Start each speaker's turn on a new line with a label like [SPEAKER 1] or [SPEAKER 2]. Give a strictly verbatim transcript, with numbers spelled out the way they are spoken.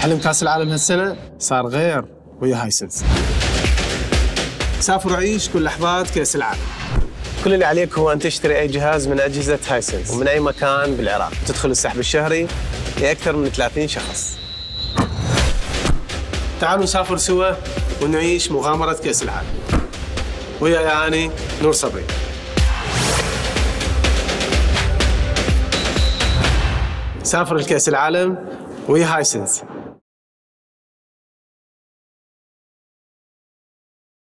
[SPEAKER 1] حلم كاس العالم هالسنة صار غير ويا هايسنس. سافر وعيش كل لحظات كاس العالم. كل اللي عليك هو أن تشتري أي جهاز من أجهزة هايسنس ومن أي مكان بالعراق. تدخل السحب الشهري لأكثر من ثلاثين شخص. تعالوا نسافر سوا ونعيش مغامرة كاس العالم. ويا أني نور صبري. سافر الكاس العالم ويا هايسنس.